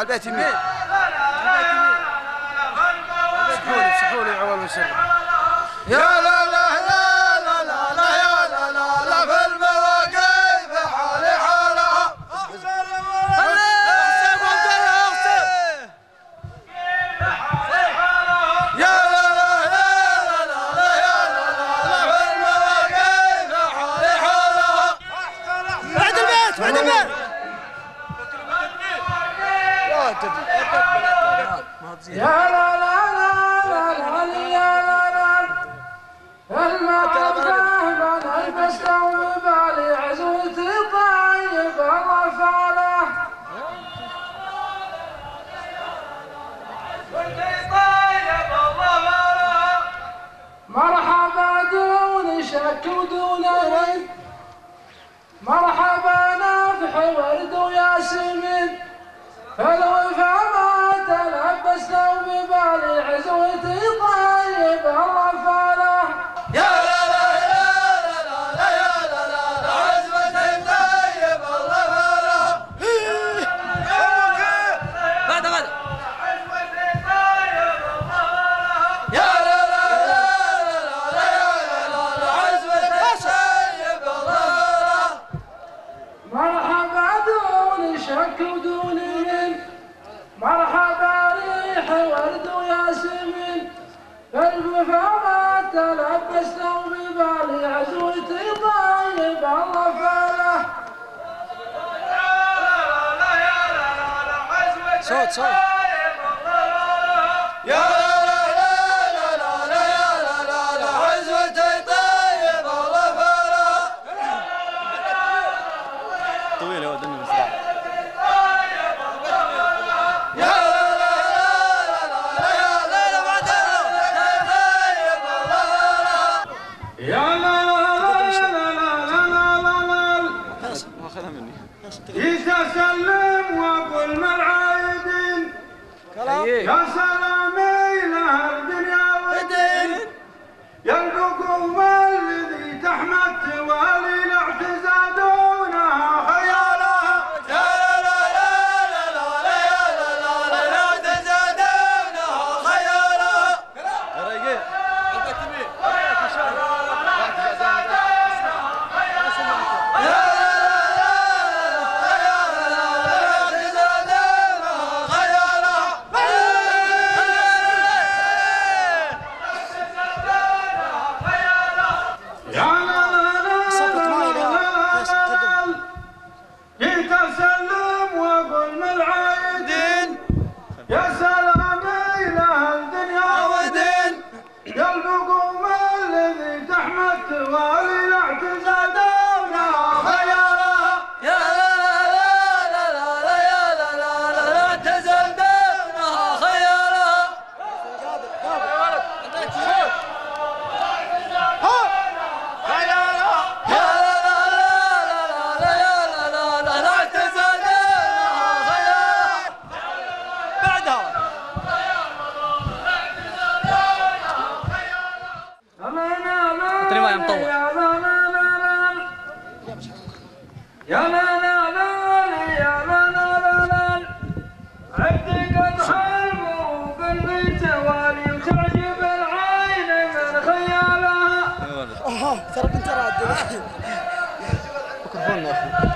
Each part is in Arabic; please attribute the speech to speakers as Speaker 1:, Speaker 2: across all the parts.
Speaker 1: بيت يمين.
Speaker 2: سحولي عوال وسر.
Speaker 1: يا لا لا لا لا لا لا يا لا لا لا في المواقف حالي حالها. يا لا لا لا لا لا يا لا لا في المواقف حالي حالها.
Speaker 2: بعد البيت بعد البيت.
Speaker 3: يا لا لا لا لا يا لا لا المعرفة بنا بستوعب علي عزوتي طيب الله فعله. مرحبا دون شك ودون ريب، مرحبا نفح ورد وياسمين، فالوفا ما تلبسنا وببالي عزوتي طيب الله فعله.
Speaker 1: يا لا لا لا لا لا يا لا لا لا عزوتي طيب الله فعلها.
Speaker 2: بعد
Speaker 1: يا لا لا لا لا يا لا لا عزوتي طيب الله فعلها.
Speaker 3: مرحبا دون شك ودون من، مرحبا ريح ورد وياسمين، فالوفا ما تلبسنا وببالي عزوتي طيب الله فعله.
Speaker 2: صوت صوت.
Speaker 1: يا لا لا لا لا لا يا لا لا لا عزوتي طيب الله فعلها.
Speaker 2: طويل هو دنيا مصدع.
Speaker 1: يا لا لا لا لا يا لا لا بعد طيب الله فعلها.
Speaker 3: يا لا لا لا لا لا
Speaker 2: اخذها مني.
Speaker 3: جيت اسلم واقول مع العايدين، يا سلامي لها الدنيا والدين، يا الحكومة الذي تحمد توالي لاعتزادونها خيالها.
Speaker 1: يا لا لا لا لا لا يا لا لا لا لا تزادونها خيالها.
Speaker 2: يا ريقين.
Speaker 3: جيت اسلم واقول من العايدين، يا سلامي لها الدنيا ودين، يا الحكومة الذي تحمد توالي لاعتزادونها خيالها.
Speaker 1: يا لا لا لا لا يا لا لا لا لا تزادونها خيالها.
Speaker 2: اعطني ما يمطوع.
Speaker 3: يا لا لا لا يا لا لا لا لا عبدي قد حلم وقلبي توالي وتعجب العين من خيالها.
Speaker 2: ترى كنت راد. ميكروفون يا اخي.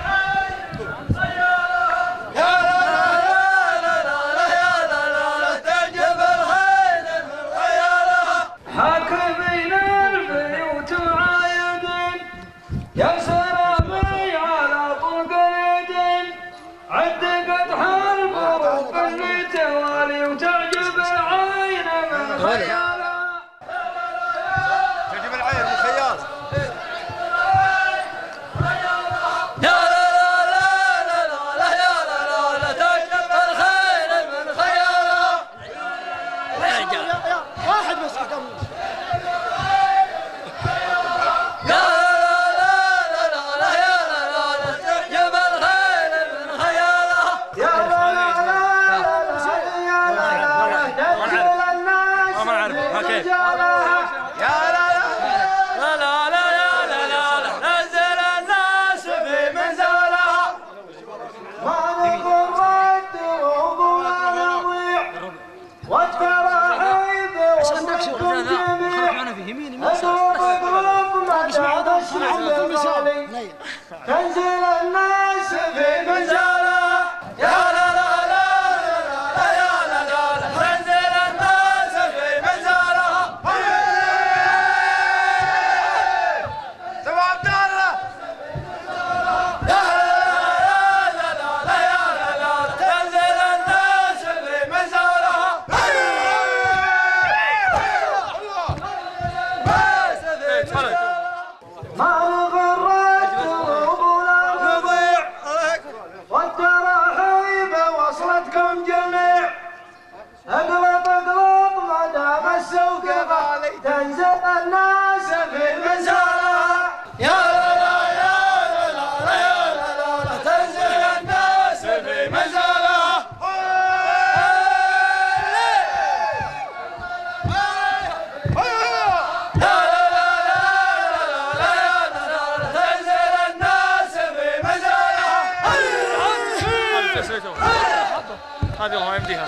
Speaker 1: يا لا لا لا لا يا لا لا لا تعجب الخيل من خيالها.
Speaker 3: حاكمين البيوت وعايدين، يا سلامي على طرق اليدين، عد قد حلم وقلبي توالي وتعجب العين من خيالها.
Speaker 1: تعجب العين من خيالها.
Speaker 3: تنزل الناس في منزلها
Speaker 1: يا لا لا لا لا يا لا لا لا تنزل الناس في منزلها سمع عبد الله يا لا لا لا يا لا لا تنزل الناس في منزلها
Speaker 3: ما غرت قلوبنا
Speaker 1: نضيع
Speaker 3: والتراحيب وصلتكم جميع اقلط اقلط ما دام السوق غالي تنزل الناس في منزلها
Speaker 1: يا لا لا يا لا لا لا يا لا لا لا تنزل الناس في منزلها يا لا لا لا لا يا لا لا لا تنزل الناس في منزلها
Speaker 2: هذه ما يمديها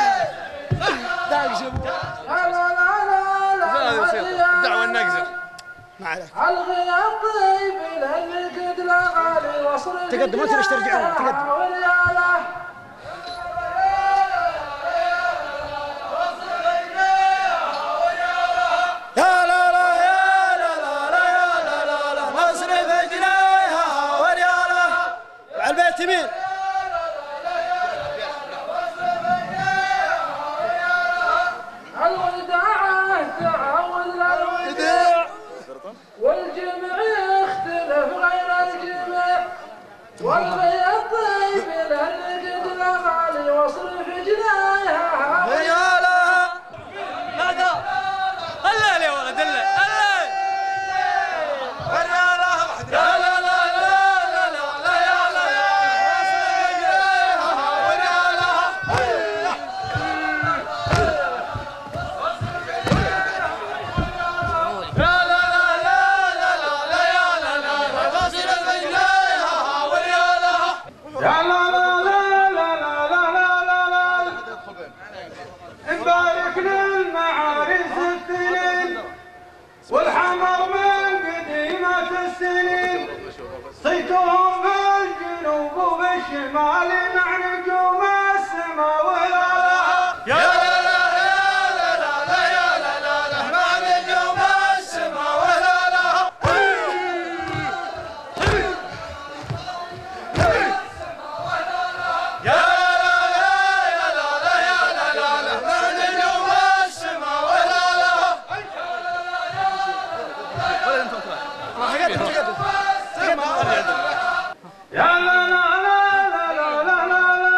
Speaker 2: دعوة النقزة ما عليك
Speaker 3: الغياب طيب للقد لا غالي وصل
Speaker 2: تقدم ما تبيش ترجعون تقدم
Speaker 1: يا لا لا يا لا لا لا يا لا لا لا نصرف جنايها وريالها على البيت يمين
Speaker 3: الوداع تعاون للوداع والجمع يختلف غير الجمع والغياب طيب للقد لا غالي واصرف جنايها
Speaker 1: وريالها ماذا هلا يا ولد هلا وريالها يا لا لا لا لا لا لا يا لا لا نصرف جنايها وريالها يا لا لا لا لا لا لا يا لا لا لا نصرف جنايها وريالها
Speaker 3: يا لا لا لا لا لا لا لا لا نبارك للمعارس الثنين والحمر من قديمة السنين صيتهم بالجنوب وبالشمال مع نجوم السماء والآلاء
Speaker 1: يا لا لا يا لا لا لا يا لا لا لا مع نجوم السماء ولا لا يا لا لا يا لا لا يا لا لا لا مع نجوم السماء ولا لا
Speaker 3: يا لا لا لا لا لا لا لا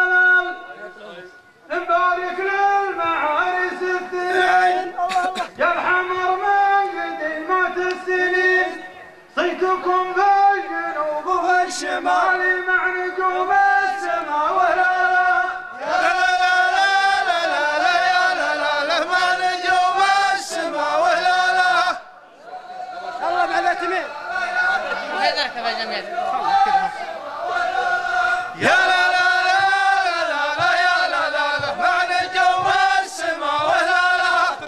Speaker 3: نبارك للمعارس الثنين يا الحمر من قديمة السنين صيتكم بالجنوب والشمال مع نجوم السماء والآلاء
Speaker 1: يا لا لا لا لا لا يا لا لا لا مع نجوم السماء ولا لا
Speaker 2: الله مع البيت يمين
Speaker 1: يا لا لا لا لا لا يا لا لا لا مع نجوم السماء ولا لا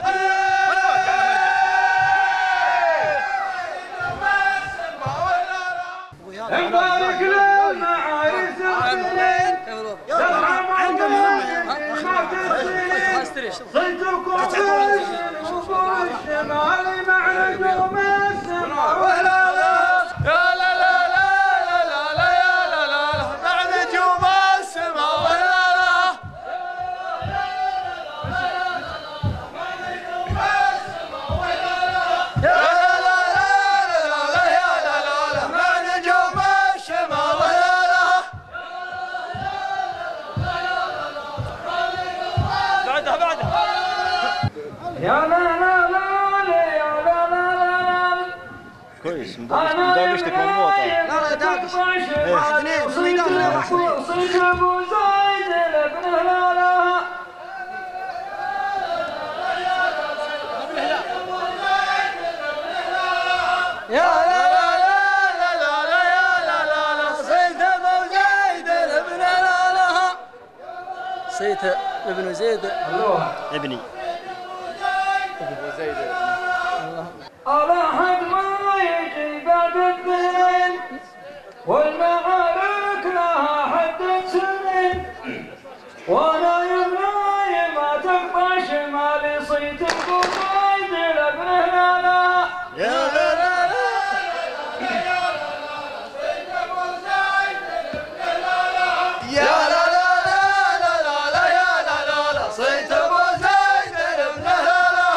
Speaker 3: نبارك للمعارس الثنين يا الحمر من قديمة السنين صيتكم بالجنوب والشمال مع نجوم السماء والآلاء
Speaker 1: يا لا لا لا لا لا لا يا لا لا لا مع نجوم السماء ولا لا يا لا لا لا لا لا يا لا لا لا مع نجوم السماء ولا لا بعدها
Speaker 3: يا لا لا لا لا يا لا لا لا
Speaker 2: كويس مداقشتك مضبوطة
Speaker 3: لا داقش صيد ابو زيد لابن هلاله
Speaker 1: يا لا لا لا لا لا لا يا لا لا لا صيد ابو زيد لابن لها
Speaker 2: صيت ابن زيد ابني
Speaker 3: الله حد ما يجي بعد الدين والمعارك لها حدة سنين وانا يمناي ما تبقى شمالي صيت القصيد لابنه لا
Speaker 1: يا لا لا لا يا لا لا لا لا لا يا لا لا لا صيت ابو زيد ابنه لا لا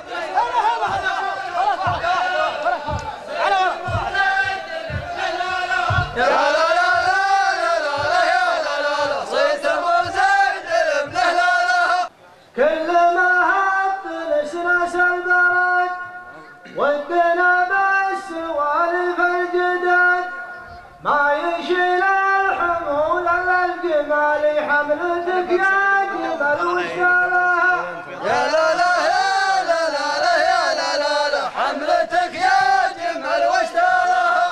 Speaker 1: يا لا لا لا لا لا يا لا لا لا صيت ابو زيد ابنه لا لا
Speaker 3: كل ما هب نسنس البرد ودنا بالسوالف الجداد ما يشيل الحمول الا الجمال حملتك يا جمل وشالها
Speaker 1: يا لا لا يا لا لا لا يا لا لا لا حملتك يا جمل واشتالها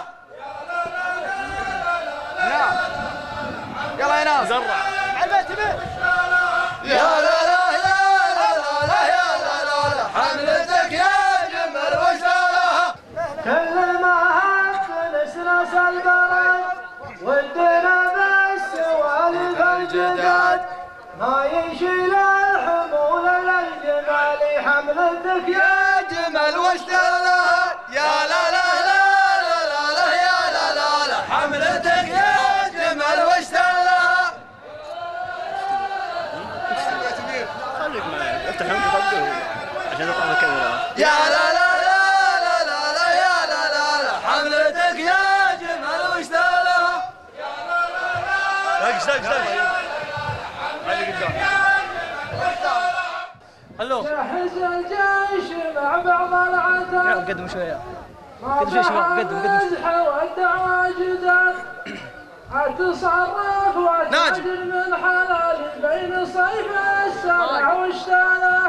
Speaker 1: يلا يا ناس زرع البيت به يا لا لا يا لا لا لا يا لا لا لا حملتك يا جمل واشتالها
Speaker 3: كل ما هب نسنس البرد ودنا بالسوالف الجداد ما يشيل الحمول الا الجمال حملتك يا
Speaker 1: جمل واشتالها يا لا لا لا لا لا لا يا لا لا لا حملتك يا جمل واشتالها
Speaker 2: خليك معي افتح وطقه عشان تطلع الكاميرا
Speaker 1: يا لا لا لا لا لا لا يا لا لا لا حملتك يا جمل واشتالها
Speaker 2: دق دق دق علي قدام هلو
Speaker 3: جهز الجيش مع بعض العتاد
Speaker 2: قدم شويه
Speaker 3: قدم شوي شباب قدم والدعوى جداد اتصرف واتاجر من حلال بين صيف السمع واشتاله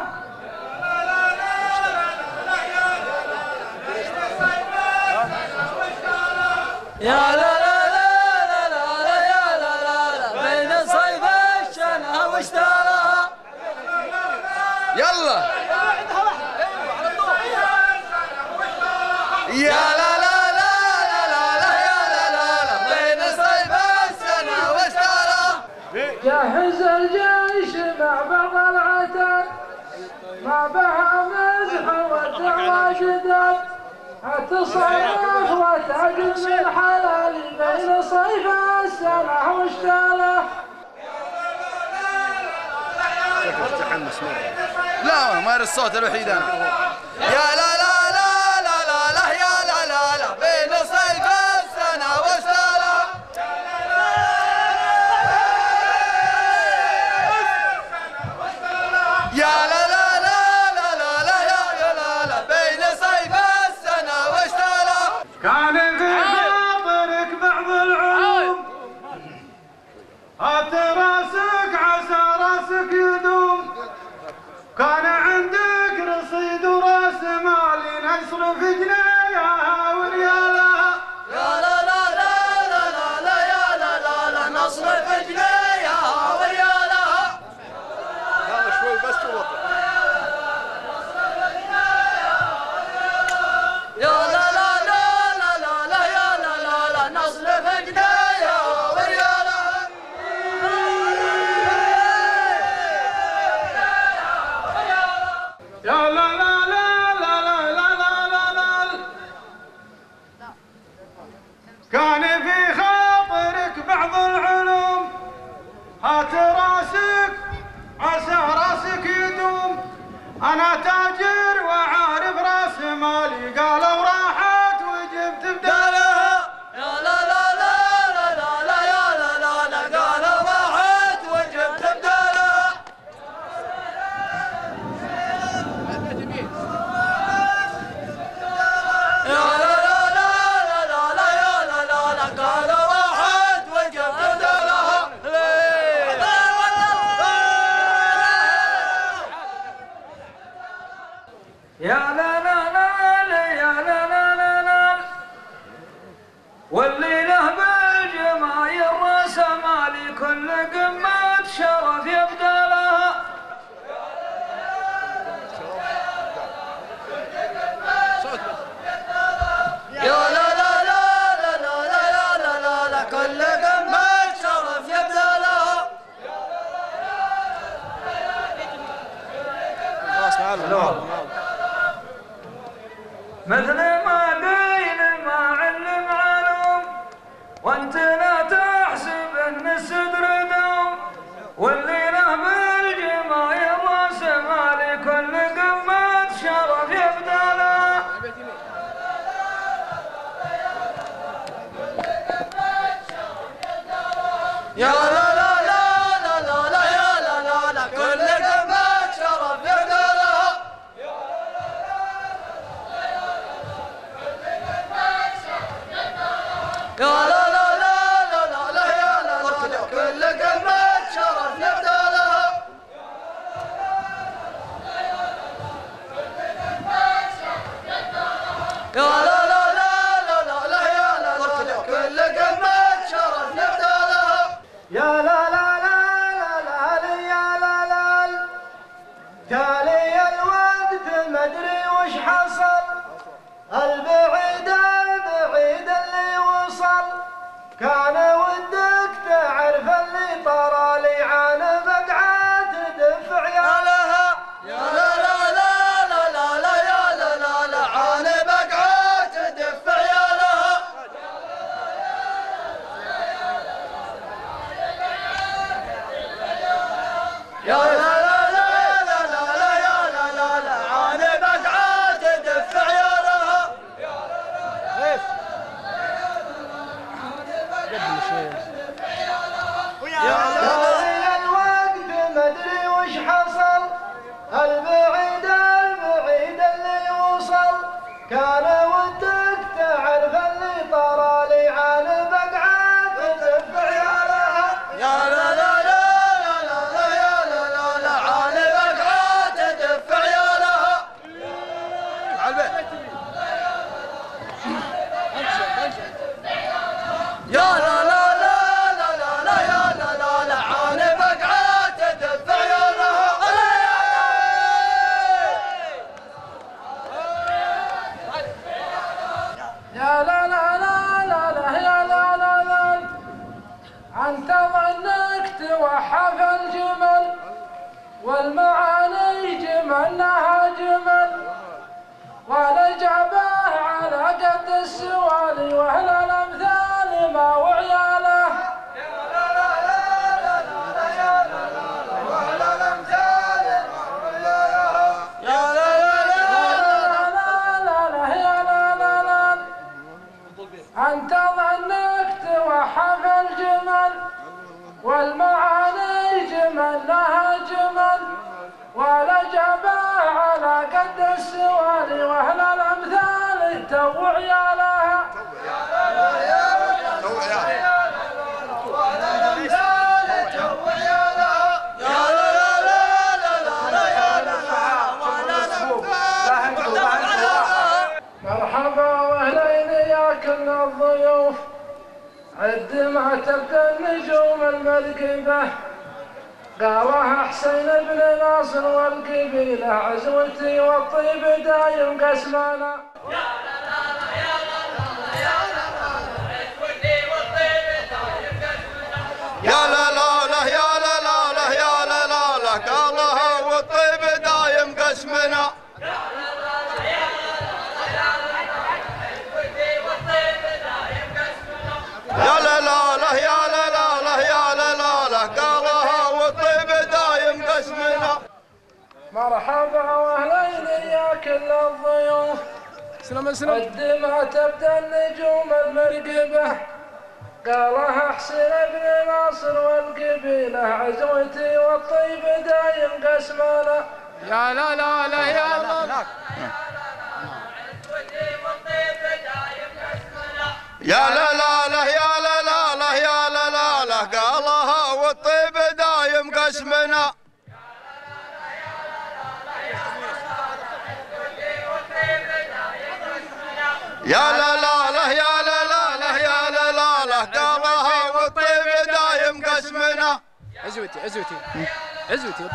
Speaker 1: يا لا لا لا لا لا لا يا لا لا لا بين صيف الشنه واشتالها يلا يا لا لا لا لا لا لا يا لا لا لا بين صيف السنه واشتالها
Speaker 3: جهز الجيش مع بعض العتاد ما بها مزح والدعوى جداد اتصرف وتاجر من حلال بين صيف السمع واشتاله
Speaker 2: تحمس مره
Speaker 1: لا ما يرى الصوت الوحيد انا يا لا لا لا لا لا لا يا لا لا لا بين صيف السنه واشتالها يا لا لا لا لا لا لا يا لا لا بين صيف السنه واشتالها
Speaker 3: كان في خاطرك بعض العلوم هات راسك عسى راسك يدوم كان عندك رصيد وراس مال نصرف جنيها وريالها
Speaker 1: يا لا لا لا لا لا لا يا لا لا لا نصرف جنيها وريالها
Speaker 2: هذا شوي بس توضح
Speaker 1: يا لا لا لا لا لا لا يا لا لا لا نصرف جنيها وريالها
Speaker 3: يا لا لا لا لا لا لا لا لا لا كان في خاطرك بعض العلوم هات راسك عسى راسك يدوم انا تاجر وعارف راس مالي قالوا راحت وجبت بدالها
Speaker 1: يا لا لا لا لا لا لا يا لا لا لا قالوا راحت وجبت بدالها يا لا لا لا لا لا لا يا لا لا لا قالوا راحت وجبت بدالها
Speaker 3: يا لا لا لا لا يا لا لا لا لا واللي له بالجمايل راس مالي كل قمة شرف يبدأ لها
Speaker 1: يا لا لا لا لا لا لا يا لا لا
Speaker 3: مثل ما قيل ما علم علوم وانت لا تحسب ان الصدر دوم واللي له بالجمايل راس مالي كل قمة شرف يبدله
Speaker 1: يا لا لا لا لا لا لا يا لا لا لا كل قمة شرف يبدله يا لا لا لا لا لا لا يا لا لا كل قمة شرف يبدله يا لا لا لا لا لا لا يا لا لا كل قمة شرف يبدله
Speaker 2: يا لا لا لا لا لا يا لا لا تالي الوقت مدري وش حصل البعيد البعيد اللي وصل كان ودك تعرف اللي طرى لي عن بقعة تدفع يا لها
Speaker 1: يا لا لا لا لا لا لا يا لا لا لا عن بقعة تدفع يا لها يا لا لا لا لا لا لا يا لا لا لا عن بقعة تدفع يا لها
Speaker 2: تالي الوقت مدري وش حصل البعيد البعيد اللي وصل كان ودك تعرف اللي طرى لي عن بقعة تدفع يا لها
Speaker 1: يا لا لا لا لا لا لا يا لا لا لا عن بقعة تدفع يا لها يا لا لا لا لا لا لا يا لا لا لا عن بقعة تدفع يا لها
Speaker 3: يا لا لا لا لا لا يا لا لا لا أنت ظنك توحف الجمل والمعاني جملناها جمل ولجبه على قد السوالي وأهل الأمثال ما وعياله
Speaker 1: يا لا لا لا
Speaker 3: أنت ظنك توحف الجمل والمعاني جملناها جمل ولجبه على قد السوالي وأهل الأمثال توع يا لها مرحبا واهلين يا كل الضيوف عد ما تبدا النجوم المرقبه قالها حسين بن ناصر والقبيله عزوتي والطيب دايم قسمانا
Speaker 1: يا لا لا لا يا لا لا لا يا لا لا لا قالها والطيب دايم قسمنا يا لا لا لا يا لا لا لا يا لا لا لا قالها والطيب دايم قسمنا
Speaker 3: مرحبا واهلين يا كل الضيوف قد ما تبدا النجوم المرقبه قالها حسين بن ناصر والقبيله عزوتي والطيب دايم قسمنا
Speaker 4: يا لا لا لا يا لا
Speaker 1: يا لا لا لا يا لا لا لا يا لا لا لا قالها والطيب دايم قسمنا يا لا لا لا يا لا لا لا يا لا لا لا قالها والطيب دايم قسمنا
Speaker 4: عزوتي عزوتي عزوتي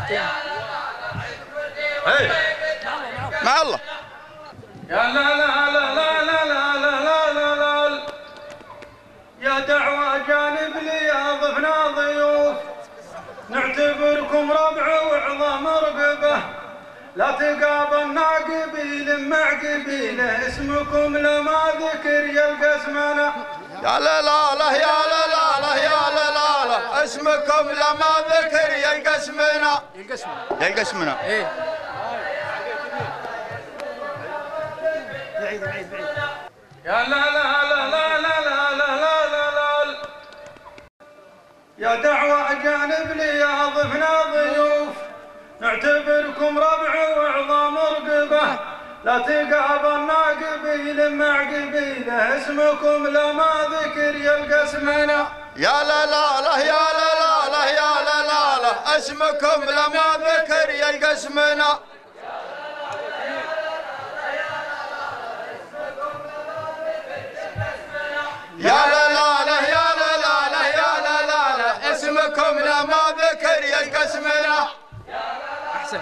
Speaker 1: مع الله
Speaker 3: يا لا لا لا لا لا لا لا لا لا يا دعوة جانب لي ضفنا ضيوف نعتبركم ربع وعظام رقبة لا تقابلنا قبيل مع قبيله اسمكم لما ذكر يلقى اسمنا.
Speaker 1: يا لا لا لا يا لا لا لا يا لا لا لا اسمكم لما ذكر يلقى اسمنا. يلقى اسمنا.
Speaker 4: ايه
Speaker 2: بعيد بعيد بعيد.
Speaker 3: يا لا لا لا لا لا لا لا لا لا يا دعوة جانب لي يا ضفنا ضيوف نعتبركم ربع وعظام رقبة لا تقابلنا قبيل مع قبيله اسمكم لما ذكر يلقى اسمنا.
Speaker 1: يا لا لا لا يا لا لا لا يا لا لا لا اسمكم لما ذكر يلقى اسمنا. يا لا لا لا يا لا لا لا يا لا لا لا اسمكم لما ذكر يلقى اسمنا.
Speaker 4: احسن.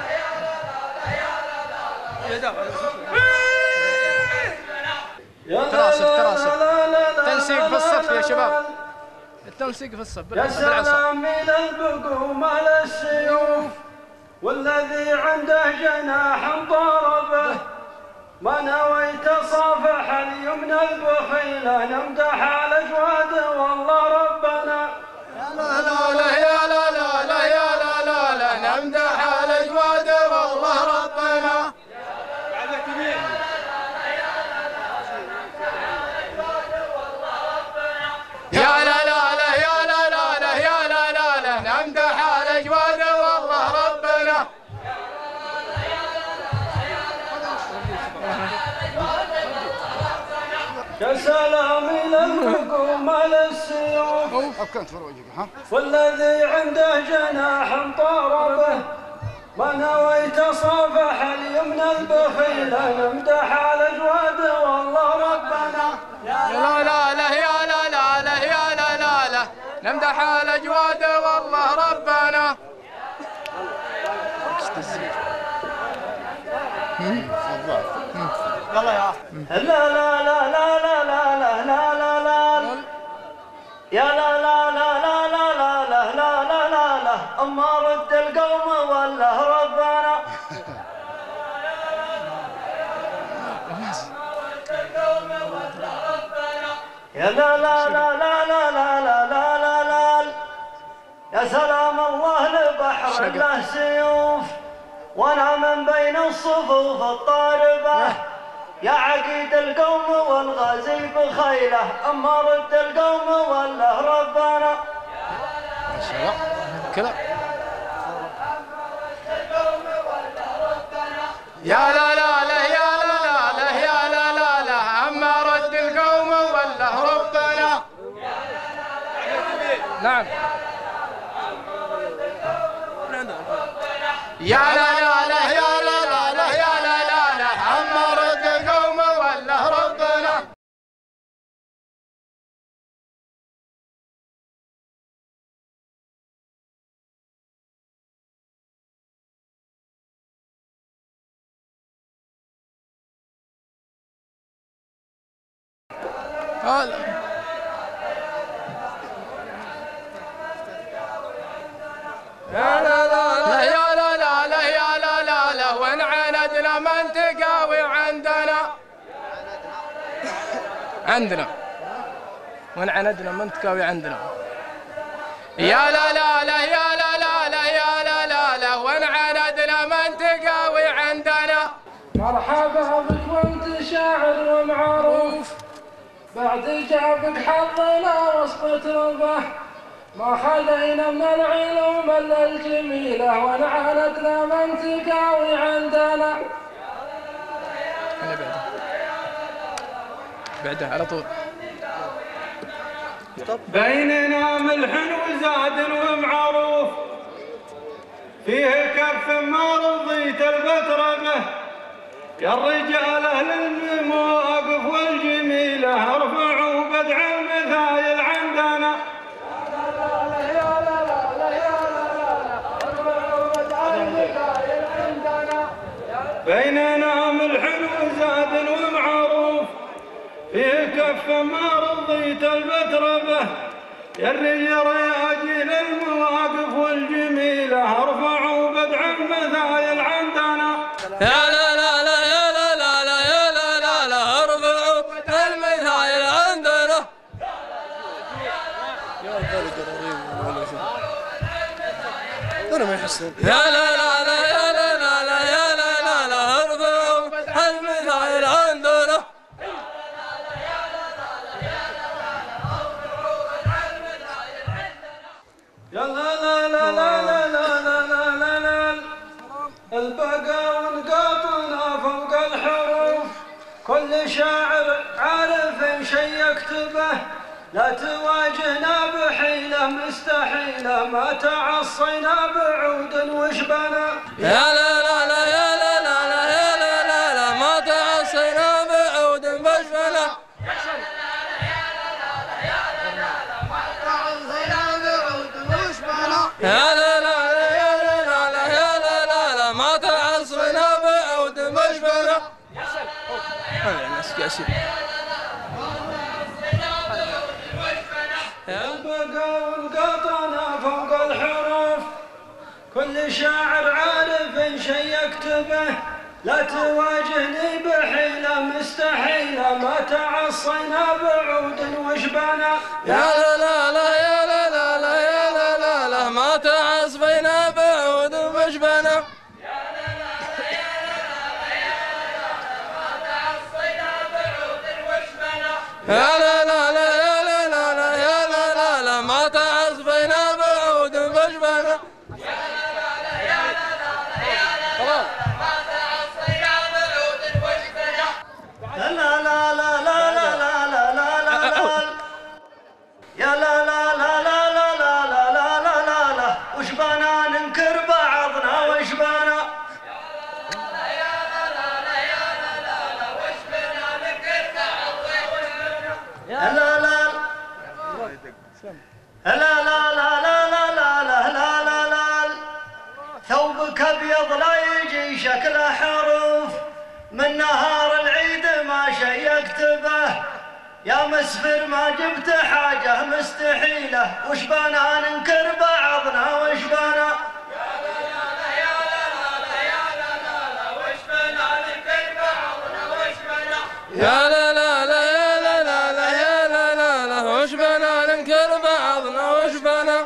Speaker 4: تراسف تنسيق في الصف يا شباب. التنسيق في الصف
Speaker 3: يا سلام من البقوم على السيوف والذي عنده جناح ضربه ما نويت صافح اليمنى البخيله نمدح على جواده والله ربنا.
Speaker 4: يا لا لا لا يا لا لا لا يا لا لا لا نمدح على جواده والله ربنا. يا لا لا لا يا لا لا لا يا لا لا لا نمدح على جواده والله ربنا.
Speaker 3: يا سلام الى الحكوم على السيوف والذي عنده جناح طربه ما نويت صافح اليمنى البخيله نمدح على جواده والله ربنا.
Speaker 4: يا لا لا لا يا لا لا لا يا لا لا لا نمدح على جواده والله ربنا.
Speaker 2: يلا يا
Speaker 3: لا لا لا لا لا لا لا لا لا لا يا لا لا لا لا لا لا لا لا لا لا لا اما رد القوم ولا ربنا. يا لا لا لا لا لا لا لا لا لا لا يا سلام الله لبحر له سيوف وانا من بين الصفوف الطاربه يا عقيد القوم والغازي بخيله اما رد القوم ولا ربنا.
Speaker 4: كذا يا لا لا لا يا لا لا لا يا لا لا لا اما رد القوم ولا ربنا. نعم يا لا لا لا يا لا لا لا يا لا لا لا اما رد القوم ولا ربنا. هلا يا لا لا لا يا لا لا لا يا لا لا لا وان عاندنا من تقاوي عندنا وان عاندنا من تقاوي عندنا. يا لا لا لا يا لا لا لا يا لا لا لا وان عاندنا من تقاوي عندنا.
Speaker 3: مرحبا بك وانت شاعر ومعروف بعد جابك حظنا وسط ربه ما خلينا من العلوم الا الجميله ونعاندنا من تقاوي عندنا.
Speaker 4: بعده على طول.
Speaker 3: بيننا ملح وزاد ومعروف فيه كف ما رضيت البتربه يا الرجال اهل المواقف والجميله ارفعوا بدع المثايل عندنا. بيننا ملح وزاد ومعروف فيه كف ما رضيت البتربه يا الرجال المواقف والجميله ارفعوا بدع المثايل عندنا.
Speaker 4: يا لا لا لا يا لا لا لا يا لا لا لا ارفعوا المثايل عندنا
Speaker 2: انا ما يحسن
Speaker 4: يا لا لا لا يا لا لا لا يا لا لا لا ارفعوا المثايل عندنا
Speaker 3: يا لا لا لا لا لا لا لا لا لا البقاء ونقاطنا فوق الحروف كل شاعر عارف شي يكتبه لا تواجهنا بحيلة مستحيلة ما تعصينا بعود وشبنا
Speaker 4: يا لا لا لا يا لا لا لا يا لا لا لا ما تعصينا بعود وشبنا يا لا لا لا يا لا لا لا يا لا لا لا ما تعصينا بعود وشبنا
Speaker 3: البقاء ونقاطنا فوق الحروف كل شاعر عارف شي يكتبه لا تواجهني بحيلة مستحيلة ما تعصينا بعود وشبنا
Speaker 4: يا لا لا لا يا لا لا لا يا لا لا لا ما تعصينا بعود وشبنا يا لا لا لا يا لا لا لا يا لا لا لا ما تعصبنا بعود وشبنا
Speaker 1: لا لا لا لا لا لا لا لا لا لا يا لا لا لا لا لا لا لا لا لا لا لا وش بنا ننكر بعضنا وش بنا لا لا لا لا لا لا لا لا لا لا لا لا لا ثوبك ابيض لا يجي شكله حروف من نهار العيد ما شي يكتبه يا مسفر ما جبت حاجة مستحيلة وش بنا ننكر بعضنا وش بنا
Speaker 4: يا لا لا لا يا لا لا لا يا لا لا لا وش بنا ننكر بعضنا وش بنا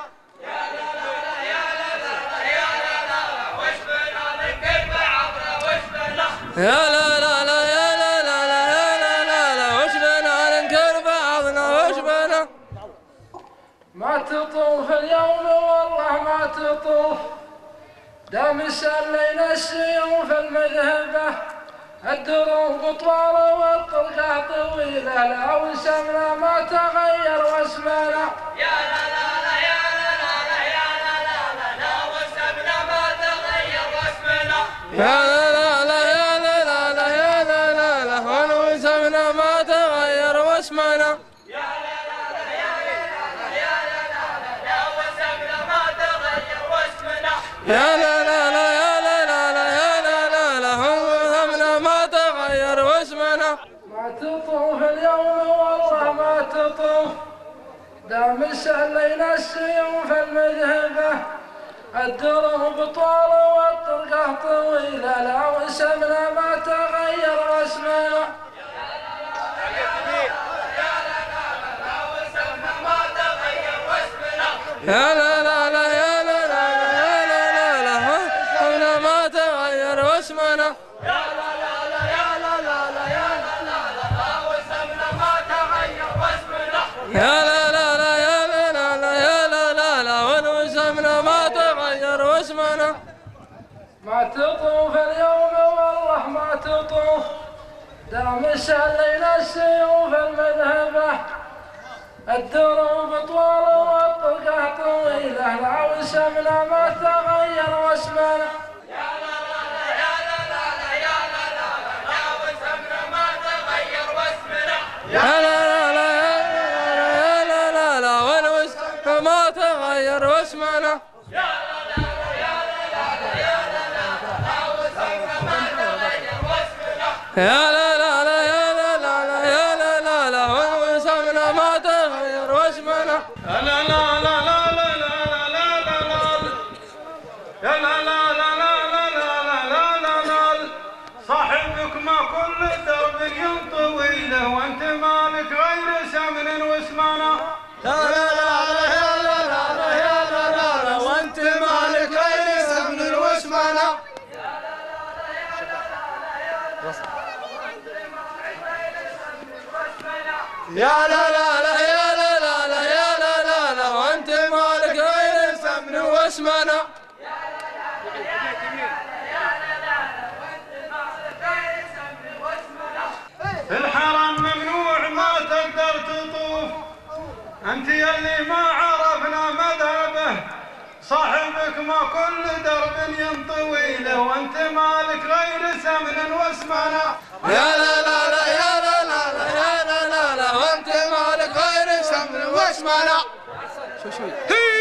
Speaker 4: يا لا لا لا يا لا لا لا يا لا لا لا وش بنا ننكر بعضنا وش بنا ما تطوف اليوم والله ما تطوف دام سلينا السيوف المذهبة الدروب طوال والطرقة طويلة لا وسمنا ما تغير واسمنا يا لا لا لا يا لا لا لا يا لا لا لا لا وسمنا ما تغير واسمنا يا لا لا لا يا لا لا لا يا لا لا لا وسمنا ما تغير واسمنا يا لا لا لا يا لا لا لا يا لا لا لا لا وسمنا ما تغير واسمنا يا لا لا لا يا لا لا لا يا لا لا لا وسمنا ما تغير واسمنا ما تطوف اليوم والله ما تطوف دام سلينا السيوف المذهبة الدروب طول والطرقة طويلة لا وسمنا ما تغير واسمنا يا لا لا لا يا لا لا لا يا لا لا لا وسمنا ما تغير واسمنا يا لا لا لا يا لا لا لا يا لا لا لا وسمنا ما تغير واسمنا يا لا لا لا يا لا لا لا يا لا لا لا وسمنا ما تغير واسمنا ما تطوف اليوم والله ما تطوف دام سلينا السيوف المذهبة الدروب طوال والطرقة طويلة لا وسمنا ما تغير واسمنا يا لا لا لا يا لا لا لا يا لا لا لا وسمنا ما تغير واسمنا يا لا لا لا يا لا لا لا وسمنا ما تغير واسمنا يا لا لا لا يا لا لا لا يا لا لا لا وسمنا ما تغير واسمنا يا لا لا لا يا لا لا لا يا لا لا لا وسمنا ما تغير واسمنا
Speaker 3: لا لا لا لا لا لا لا لا لا يا لا لا لا لا لا لا لا لا لا
Speaker 4: يا لا لا لا يا لا لا لا يا لا لا لا وانت مالك غير سمن واسمنا.
Speaker 3: في الحرم ممنوع ما تقدر تطوف، انت يلي ما عرفنا مذهبه، صاحبك ما كل درب ينطوي له، وانت مالك غير سمن واسمنا.
Speaker 4: يا لا لا لا يا لا لا لا يا لا لا لا وانت مالك غير سمن واسمنا.
Speaker 2: شوي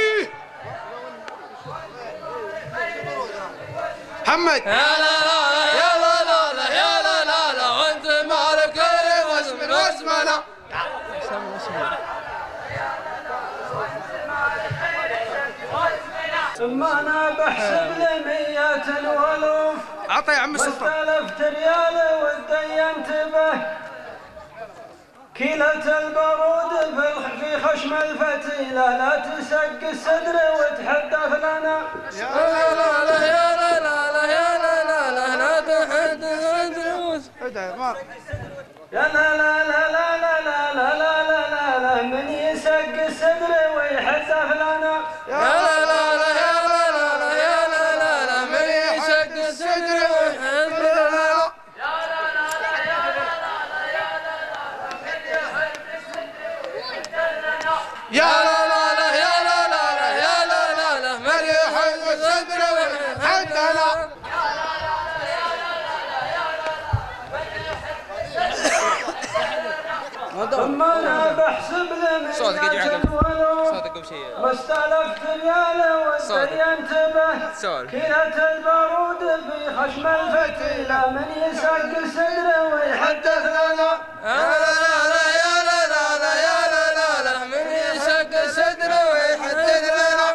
Speaker 2: محمد.
Speaker 4: يا لا لا لا يا لا لا لا يا لا لا لا وانت مالك غير واسمن واسمنا.
Speaker 1: ثم انا بحسب لميات الولوف
Speaker 2: عطى يا عم السلطان.
Speaker 1: واستلفت ريال ودي ينتبه، كيلة البارود في خشم الفتيلة لا تسق الصدر وتحدث لنا.
Speaker 4: يا لا لا لا يا لا لا لا يا لا لا لا لا تحدث
Speaker 1: يا لا لا لا لا لا لا لا لا لا لا من يسق الصدر ويحدث لنا.
Speaker 4: يا لا لا لا يا لا لا لا يا لا لا لا من يشق الصدر ويحدث لنا. يا لا لا لا يا لا لا لا يا لا لا لا من يحب الصدر ويحدث لنا.
Speaker 1: ثم انا بحسب لميات الولوف ما استلفت ريال ودي ينتبه، كيلة البارود في خشم الفتيلة من يسق الصدر ويحدث لنا.
Speaker 4: يا لا لا لا يا لا لا لا يا لا لا لا من يشق الصدر ويحدث لنا.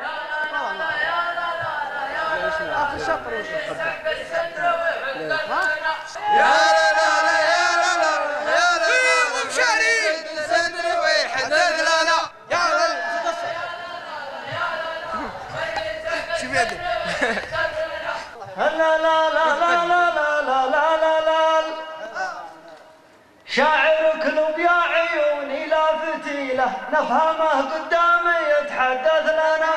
Speaker 4: يا لا لا لا يا لا لا يا لا لا مشاري الصدر ويحدث لنا. يا لا
Speaker 2: شوف يدك.
Speaker 1: لا لا لا لا لا لا لا لا لا شاعرك لو يا عيوني لا فتيله نفهمه قدامي يتحدث لنا.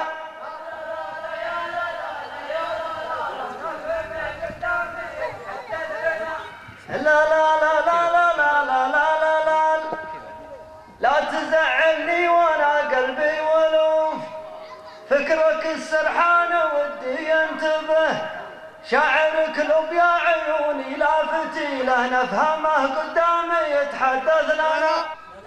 Speaker 1: لا لا لا لا لا لا لا لا لا لا لا تزعلني وانا قلبي ولوف، فكرك السرحان ودي ينتبه، شاعرك لو يا عيوني لا فتيله نفهمه قدامي يتحدث لنا.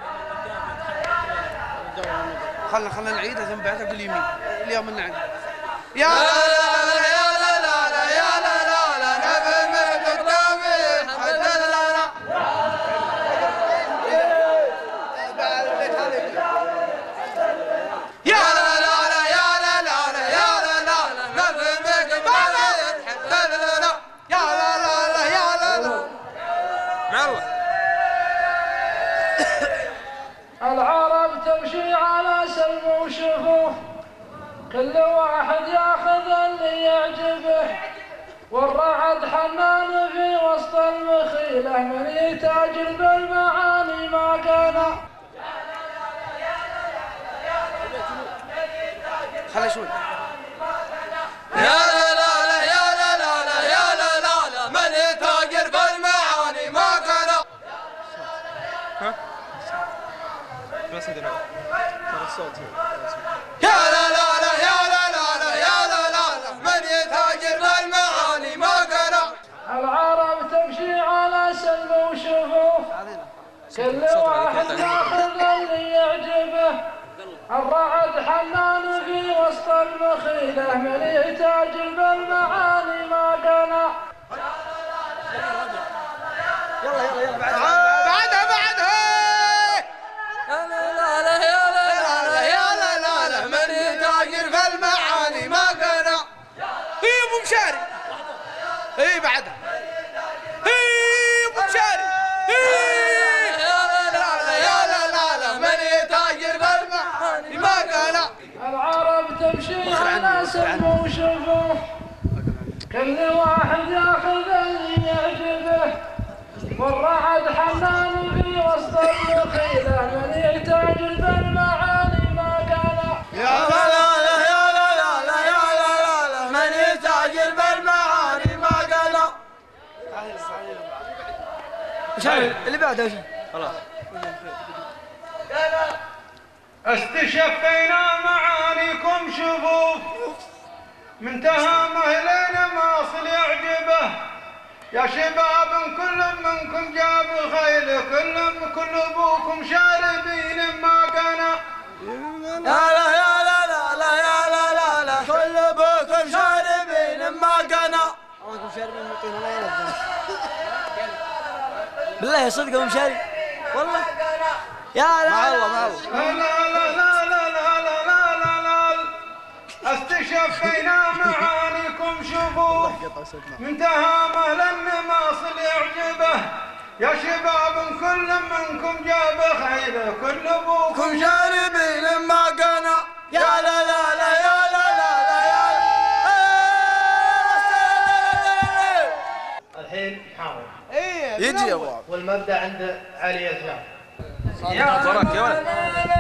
Speaker 2: خلنا نعيدها ثم بعدها باليمين اليوم نعيد.
Speaker 4: يا لا لا لا يا لا لا لا يا لا لا لا نفهمه قدامي يتحدث لنا. يا لا لا لا يا لا لا لا يا لا لا لا نفهمه قدامي يتحدث لنا. يا لا لا لا يا لا لا مع الله.
Speaker 5: العرب تمشي على سلم وشفوف، كل واحد ياخذ اللي يعجبه، والرعد حنان في وسط المخيله من يتاجر بالمعاني ما قنا.
Speaker 2: خلي شوي.
Speaker 4: يا لا لا لا يا لا لا لا يا لا لا لا من يتاجر بالمعاني ما قنا. يا لا لا لا يا لا لا لا يا لا لا لا من يتاجر بالمعاني ما قنا.
Speaker 5: العرب تمشي على سلم وشفوف، كل واحد ياخذ اللي يعجبه، الرعد حنان في وسط المخيله من يتاجر بالمعاني ما قنا.
Speaker 4: بعدها يا لا لا لا يا لا لا لا يا لا لا لا من يتاجر بالمعاني ما قنا.
Speaker 2: هي ابو مشاري. هي بعدها. هي ابو مشاري.
Speaker 4: يا لا لا لا يا لا لا لا من يتاجر بالمعاني ما قنا.
Speaker 5: العرب تمشي على سلم وشفوف، كل واحد ياخذ اللي يعجبه،
Speaker 2: اللي بعده وش؟ خلاص.
Speaker 3: استشفينا معانيكم شفوف من تهامه لين ما صل يعجبه يا شباب كل منكم جاب خيل كل ابوكم شاربين ما قنا
Speaker 1: يا لا يا لا لا لا يا لا لا لا كل ابوكم شاربين ما قنا
Speaker 2: ابوكم شاربين مطين لا يلزم بالله صدقهم شارب والله يا لا
Speaker 1: مع الله مع الله
Speaker 3: لا لا لا لا لا لا لا لا استشفينا معانيكم شفوف من تهامه لن ما صل يعجبه يا شباب كل منكم جاب خيله كل ابوكم
Speaker 1: شاربين ما قنا يا لا لا لا يا لا لا لا يا
Speaker 6: الحين حاضر
Speaker 1: يجي يا ابو
Speaker 6: والمبدا عند علي الجار
Speaker 1: يا وراك يا ولد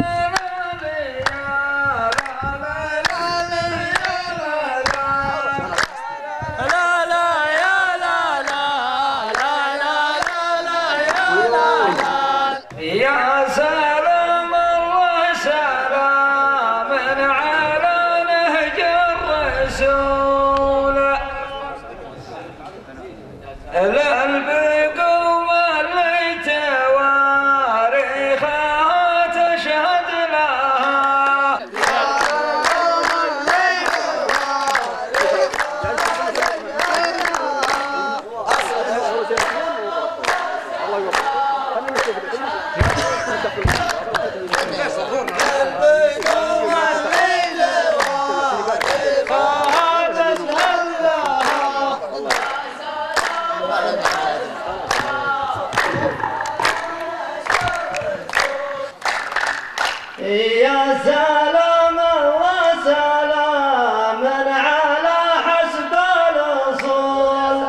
Speaker 1: يا سلام الله سلام على حسب الأصول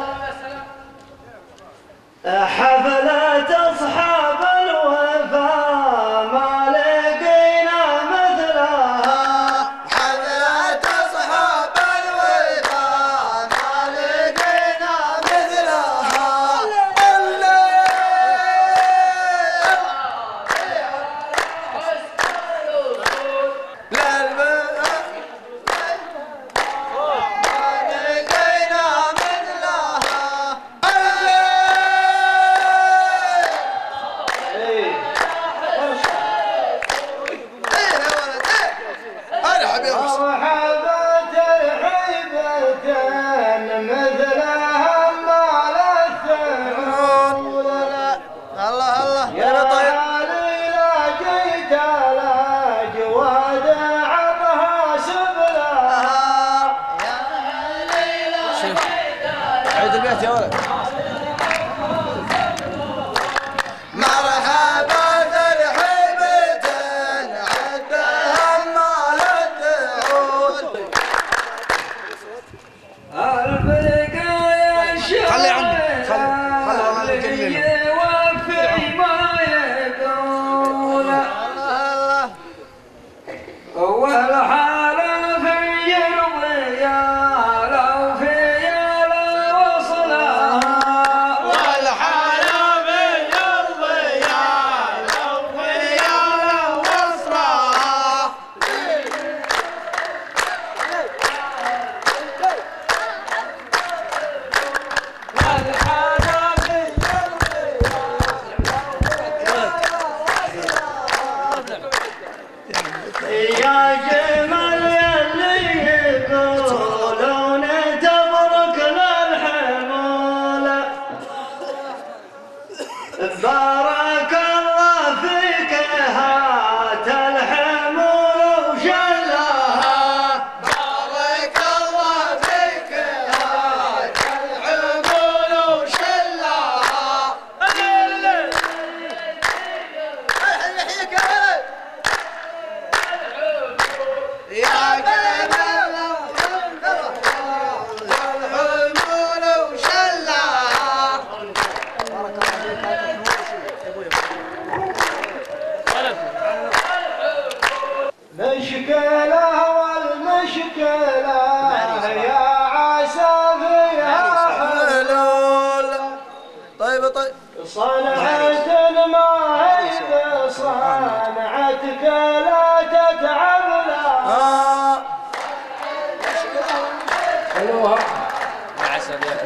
Speaker 1: حفلة أصحاب الوفا ما لقينا مثلها حفلة أصحاب الوفا ما لقينا مثلها
Speaker 2: عيد البيت يا ولد
Speaker 1: مرحبا ترحيبة عدها مال الدعود
Speaker 5: البقايا
Speaker 2: خلي عندي خلي
Speaker 5: يوفي ما يقول والحالة في يرضي يا لو في يا وصلها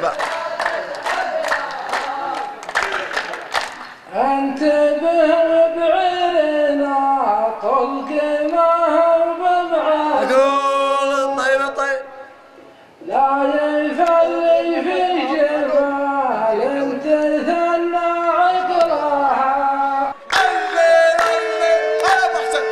Speaker 2: مرحبا.
Speaker 5: انتبه وبعيرنا طلق ما هو بمعاد.
Speaker 2: اقول طيب طيب.
Speaker 5: لا يفلي في جمال تثنى عقلها.
Speaker 2: هلا ابو حسن.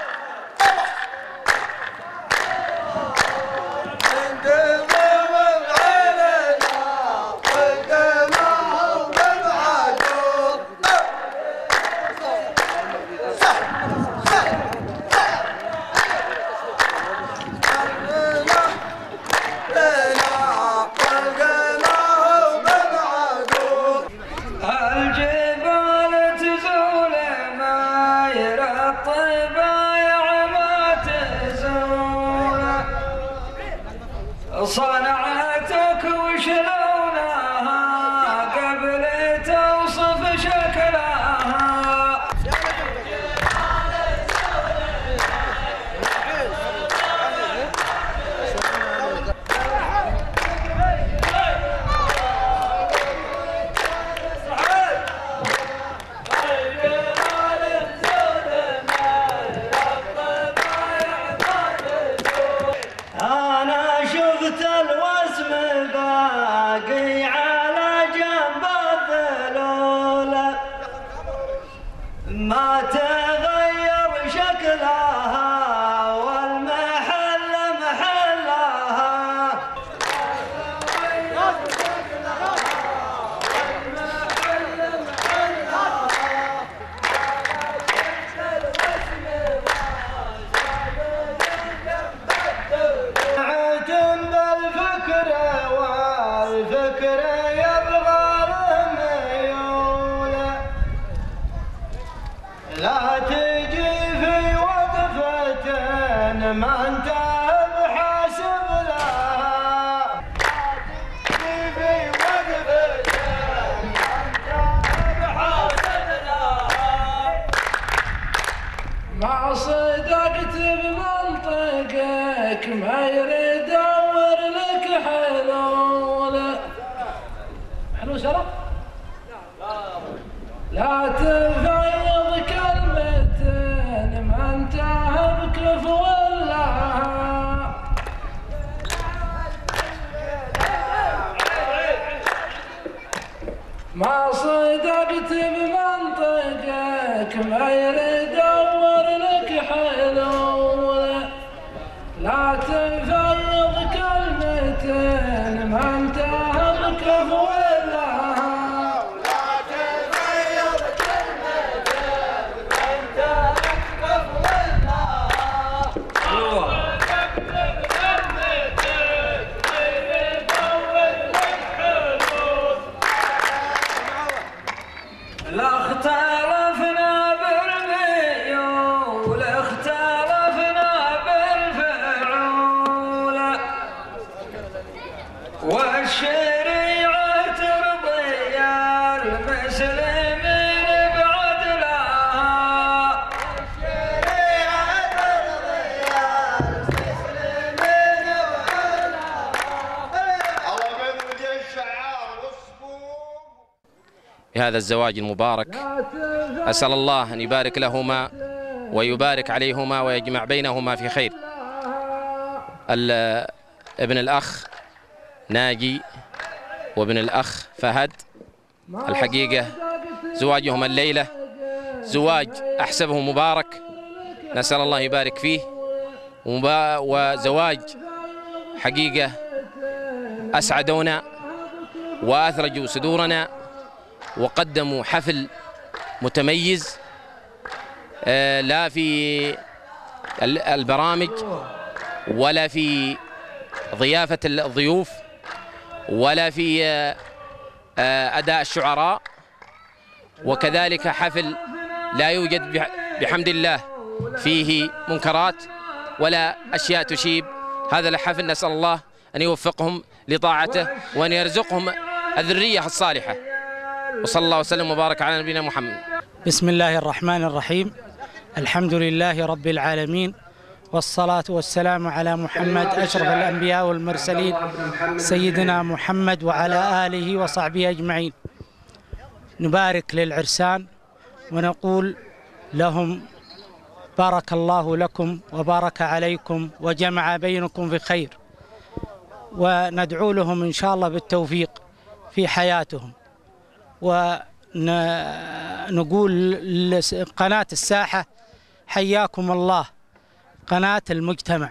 Speaker 5: صنعتك وشلونها قبل توصف شكلها.
Speaker 1: أنا شفت الوسم باقي على جنب الذلولة ما تغير شكلها والمحل محلها. والفكر يبغى له ميولة لا تجي في وقفة ما انت بحاسب لها. تجي في وقفة ما انت بحاسب لها.
Speaker 5: ما صدقت بمنطقك ما يريد يدور لك حلول. حلو شرف؟ لا تفيض كلمتين ما انتهى بكفو لها. ما صدقت بمنطقك ما يريد يدور لك حلول. لا تفيض كلمتين ما انتهى بكفو لها. لا تفيض كلمتين ما انتهى بكفو لها. لا اختلفنا بالميول اختلفنا بالفعول والشريعة ترضي المسلمين بعدلها. الشريعة ترضي المسلمين بعدلها.
Speaker 3: الله بيد الشعار والصفوف.
Speaker 7: بهذا الزواج المبارك أسأل الله أن يبارك لهما ويبارك عليهما ويجمع بينهما في خير. ابن الأخ ناجي وابن الأخ فهد الحقيقة زواجهم الليلة زواج أحسبه مبارك، نسأل الله يبارك فيه، وزواج حقيقة أسعدونا وأثرجوا صدورنا وقدموا حفل متميز لا في البرامج ولا في ضيافة الضيوف ولا في أداء الشعراء، وكذلك حفل لا يوجد بحمد الله فيه منكرات ولا أشياء تشيب هذا الحفل. نسأل الله أن يوفقهم لطاعته وأن يرزقهم الذرية الصالحة، وصلى الله وسلم وبارك على نبينا محمد.
Speaker 8: بسم الله الرحمن الرحيم. الحمد لله رب العالمين، والصلاة والسلام على محمد أشرف الأنبياء والمرسلين سيدنا محمد وعلى آله وصحبه أجمعين. نبارك للعرسان ونقول لهم بارك الله لكم وبارك عليكم وجمع بينكم في خير، وندعو لهم إن شاء الله بالتوفيق في حياتهم. ونقول قناة الساحة حياكم الله، قناة المجتمع،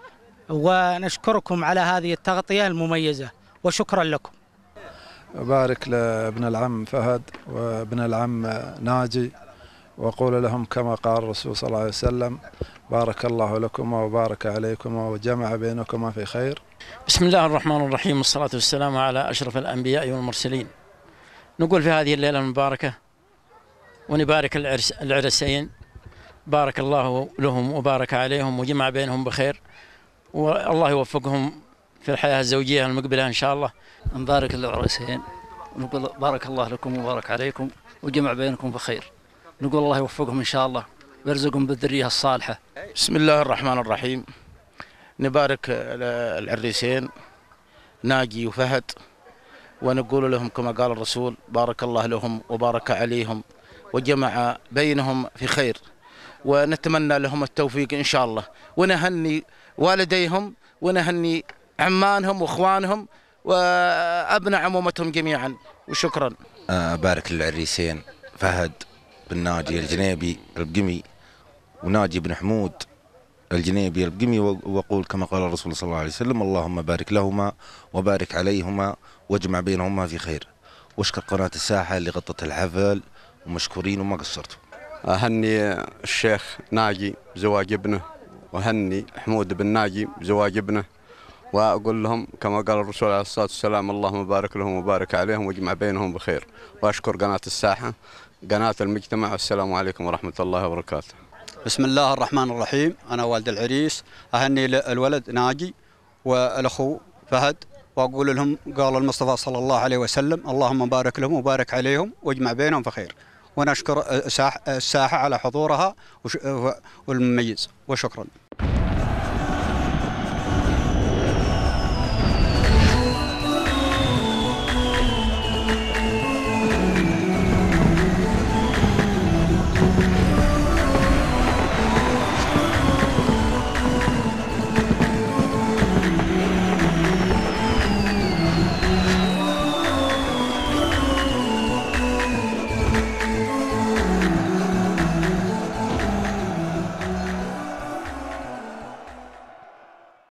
Speaker 8: ونشكركم على هذه التغطية المميزة وشكرا لكم.
Speaker 9: أبارك لابن العم فهد وابن العم ناجي، وأقول لهم كما قال الرسول صلى الله عليه وسلم: بارك الله لكما وبارك عليكما وجمع بينكما في خير.
Speaker 10: بسم الله الرحمن الرحيم، والصلاة والسلام على أشرف الأنبياء والمرسلين. نقول في هذه الليلة المباركة ونبارك العرسين، بارك الله لهم وبارك عليهم وجمع بينهم بخير، والله يوفقهم في الحياة الزوجية المقبلة إن شاء الله.
Speaker 11: نبارك للعرسين ونقول بارك الله لكم وبارك عليكم وجمع بينكم بخير. نقول الله يوفقهم إن شاء الله ويرزقهم بالذرية الصالحة.
Speaker 12: بسم الله الرحمن الرحيم. نبارك العريسين ناجي وفهد، ونقول لهم كما قال الرسول: بارك الله لهم وبارك عليهم وجمع بينهم في خير، ونتمنى لهم التوفيق إن شاء الله، ونهني والديهم ونهني عمانهم واخوانهم وابناء عمومتهم جميعا، وشكرا.
Speaker 13: بارك للعريسين فهد بن ناجي الجنيبي البقمي وناجي بن حمود الجنيبي البقمي، واقول كما قال الرسول صلى الله عليه وسلم: اللهم بارك لهما وبارك عليهما واجمع بينهما في خير. واشكر قناة الساحة اللي غطت الحفل، ومشكورين وما قصرتوا.
Speaker 14: أهني الشيخ ناجي بزواج ابنه، وهني حمود بن ناجي بزواج ابنه، وأقول لهم كما قال الرسول عليه الصلاة والسلام: اللهم بارك لهم وبارك عليهم واجمع بينهم بخير. وأشكر قناة الساحة قناة المجتمع، والسلام عليكم ورحمة الله وبركاته.
Speaker 15: بسم الله الرحمن الرحيم. أنا والد العريس، أهني الولد ناجي والأخو فهد، وأقول لهم قال المصطفى صلى الله عليه وسلم: اللهم بارك لهم وبارك عليهم واجمع بينهم في خير. ونشكر الساحة على حضورها والمميز، وشكرا.